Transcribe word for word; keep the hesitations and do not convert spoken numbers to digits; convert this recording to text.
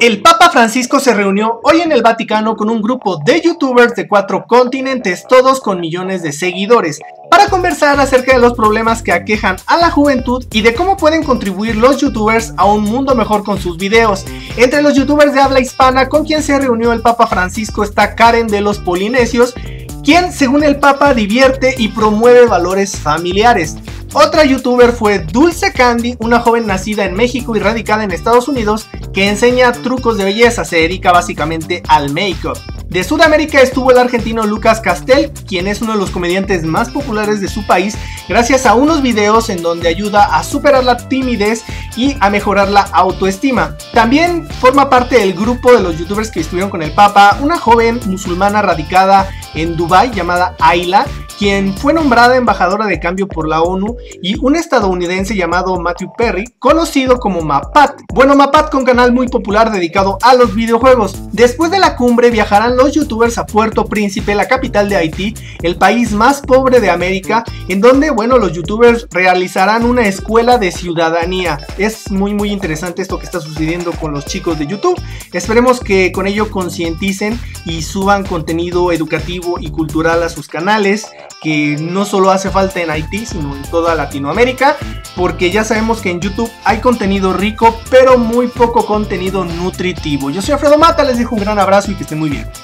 El Papa Francisco se reunió hoy en el Vaticano con un grupo de youtubers de cuatro continentes, todos con millones de seguidores, para conversar acerca de los problemas que aquejan a la juventud y de cómo pueden contribuir los youtubers a un mundo mejor con sus videos. Entre los youtubers de habla hispana con quien se reunió el Papa Francisco está Karen de los Polinesios, quien según el Papa divierte y promueve valores familiares. Otra youtuber fue Dulce Candy, una joven nacida en México y radicada en Estados Unidos que enseña trucos de belleza, se dedica básicamente al make-up. De Sudamérica estuvo el argentino Lucas Castel, quien es uno de los comediantes más populares de su país, gracias a unos videos en donde ayuda a superar la timidez y a mejorar la autoestima. También forma parte del grupo de los youtubers que estuvieron con el Papa, una joven musulmana radicada en Dubái llamada Ayla, quien fue nombrada embajadora de cambio por la ONU, y un estadounidense llamado Matthew Perry, conocido como Mapat. Bueno, Mapat con canal muy popular dedicado a los videojuegos. Después de la cumbre viajarán los youtubers a Puerto Príncipe, la capital de Haití, el país más pobre de América, en donde, bueno, los youtubers realizarán una escuela de ciudadanía. Es muy muy interesante esto que está sucediendo con los chicos de YouTube. Esperemos que con ello concienticen y suban contenido educativo y cultural a sus canales, que no solo hace falta en Haití, sino en toda Latinoamérica, porque ya sabemos que en YouTube hay contenido rico, pero muy poco contenido nutritivo. Yo soy Alfredo Mata, les dejo un gran abrazo y que estén muy bien.